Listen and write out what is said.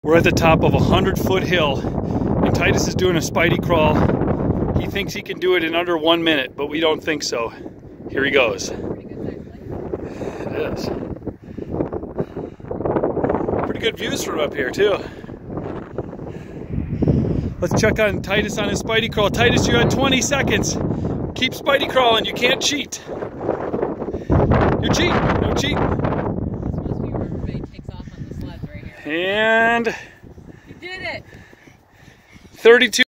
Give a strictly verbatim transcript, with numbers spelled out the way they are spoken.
We're at the top of a hundred foot hill, and Titus is doing a spidey crawl. He thinks he can do it in under one minute, but we don't think so. Here he goes. It is. Pretty good views from up here too. Let's check on Titus on his spidey crawl. Titus, you had twenty seconds. Keep spidey crawling, you can't cheat. You're cheating, no cheating. And you did it. thirty-two